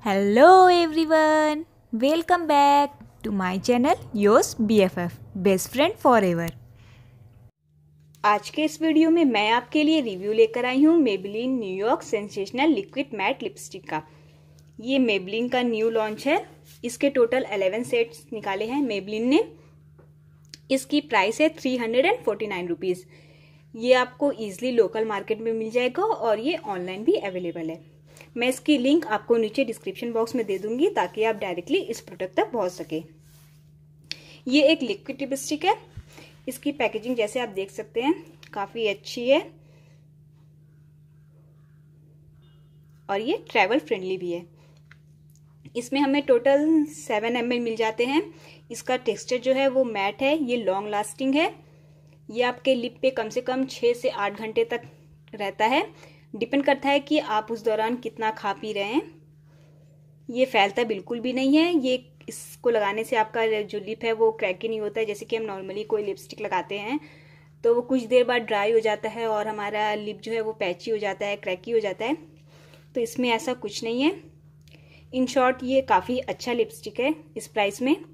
Hello everyone, welcome back to my channel योस BFF best friend forever. आज के इस वीडियो में मैं आपके लिए रिव्यू लेकर आई हूँ Maybelline New York sensational liquid matte lipstick का। ये मेबेलिन का न्यू लॉन्च है। इसके टोटल 11 सेट्स निकाले हैं मेबेलिन ने। इसकी प्राइस है 349 रुपीज़। ये आपको ईजिली लोकल मार्केट में मिल जाएगा और ये ऑनलाइन भी अवेलेबल है। मैं इसकी लिंक आपको नीचे डिस्क्रिप्शन बॉक्स में दे दूंगी ताकि आप डायरेक्टली इस प्रोडक्ट तक पहुंच सके। ये एक लिक्विड लिपस्टिक है। इसकी पैकेजिंग जैसे आप देख सकते हैं काफ़ी अच्छी है और ये ट्रैवल फ्रेंडली भी है। इसमें हमें टोटल 7 ml मिल जाते हैं। इसका टेक्सचर जो है वो मैट है, ये लॉन्ग लास्टिंग है। ये आपके लिप पे कम से कम 6 से 8 घंटे तक रहता है। डिपेंड करता है कि आप उस दौरान कितना खा पी रहे हैं। ये फैलता बिल्कुल भी नहीं है। ये इसको लगाने से आपका जो लिप है वो क्रैकी नहीं होता है। जैसे कि हम नॉर्मली कोई लिपस्टिक लगाते हैं तो वो कुछ देर बाद ड्राई हो जाता है और हमारा लिप जो है वो पैची हो जाता है, क्रैकी हो जाता है। तो इसमें ऐसा कुछ नहीं है। इन शॉर्ट ये काफ़ी अच्छा लिपस्टिक है इस प्राइस में।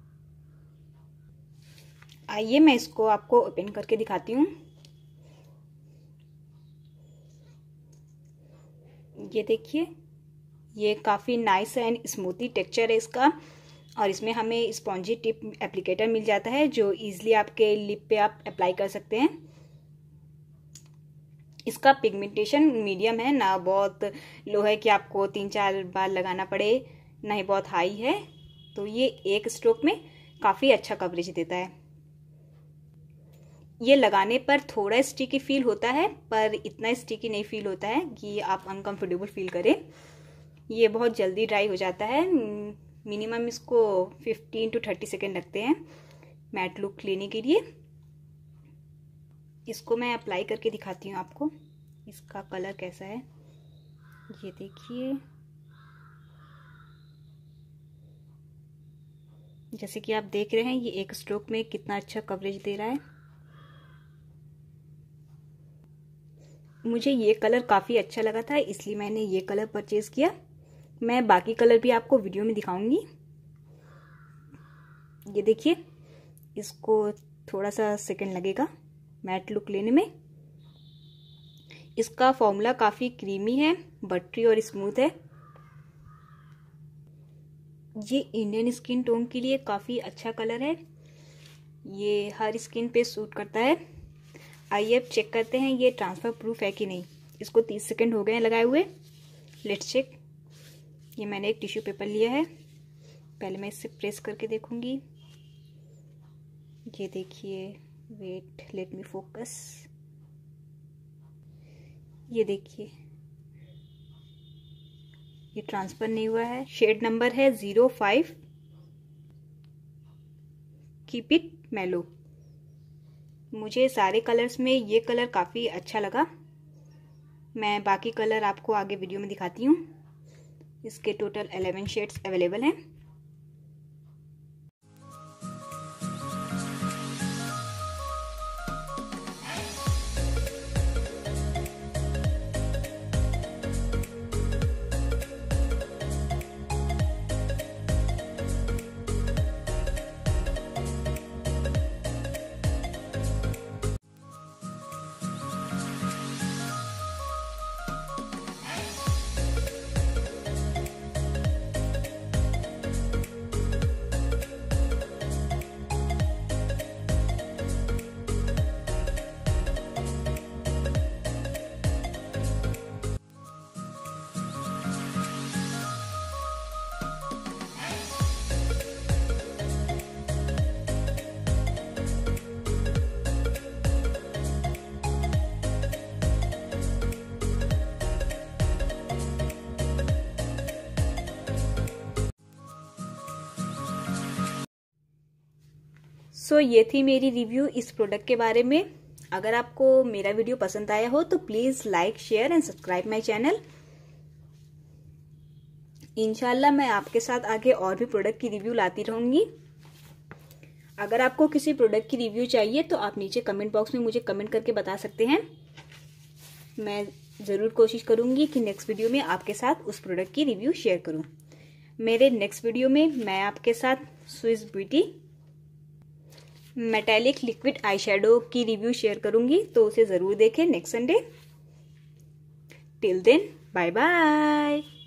आइए मैं इसको आपको ओपन करके दिखाती हूँ। ये देखिए, ये काफ़ी नाइस एंड स्मूथी टेक्सचर है इसका और इसमें हमें स्पॉन्जी टिप एप्लीकेटर मिल जाता है जो इजीली आपके लिप पे आप अप्लाई कर सकते हैं। इसका पिगमेंटेशन मीडियम है, ना बहुत लो है कि आपको 3-4 बार लगाना पड़े, ना ही बहुत हाई है। तो ये एक स्ट्रोक में काफ़ी अच्छा कवरेज देता है। ये लगाने पर थोड़ा स्टिकी फील होता है पर इतना स्टिकी नहीं फील होता है कि आप अनकंफर्टेबल फील करें। ये बहुत जल्दी ड्राई हो जाता है। मिनिमम इसको 15 to 30 सेकेंड लगते हैं मैट लुक लेने के लिए। इसको मैं अप्लाई करके दिखाती हूँ आपको इसका कलर कैसा है। ये देखिए, जैसे कि आप देख रहे हैं ये एक स्ट्रोक में कितना अच्छा कवरेज दे रहा है। मुझे ये कलर काफ़ी अच्छा लगा था इसलिए मैंने ये कलर परचेज किया। मैं बाकी कलर भी आपको वीडियो में दिखाऊंगी। ये देखिए, इसको थोड़ा सा सेकंड लगेगा मैट लुक लेने में। इसका फॉर्मूला काफ़ी क्रीमी है, बटरी और स्मूथ है। ये इंडियन स्किन टोन के लिए काफ़ी अच्छा कलर है। ये हर स्किन पे सूट करता है। आइए अब चेक करते हैं ये ट्रांसफ़र प्रूफ है कि नहीं। इसको 30 सेकंड हो गए हैं लगाए हुए। Let's check. ये मैंने एक टिश्यू पेपर लिया है, पहले मैं इससे प्रेस करके देखूंगी। ये देखिए, वेट लेट मी फोकस। ये देखिए, ये ट्रांसफ़र नहीं हुआ है। शेड नंबर है 05। कीप इट मेलो। मुझे सारे कलर्स में ये कलर काफ़ी अच्छा लगा। मैं बाकी कलर आपको आगे वीडियो में दिखाती हूँ। इसके टोटल 11 शेड्स अवेलेबल हैं। सो ये थी मेरी रिव्यू इस प्रोडक्ट के बारे में। अगर आपको मेरा वीडियो पसंद आया हो तो please like, share and subscribe my channel. इंशाल्लाह मैं आपके साथ आगे और भी प्रोडक्ट की रिव्यू लाती रहूँगी। अगर आपको किसी प्रोडक्ट की रिव्यू चाहिए तो आप नीचे कमेंट बॉक्स में मुझे कमेंट करके बता सकते हैं। मैं ज़रूर कोशिश करूँगी कि नेक्स्ट वीडियो में आपके साथ उस प्रोडक्ट की रिव्यू शेयर करूँ। मेरे नेक्स्ट वीडियो में मैं आपके साथ Swiss beauty metallic liquid eye shadow की रिव्यू शेयर करूंगी, तो उसे ज़रूर देखें next Sunday. Till then bye bye.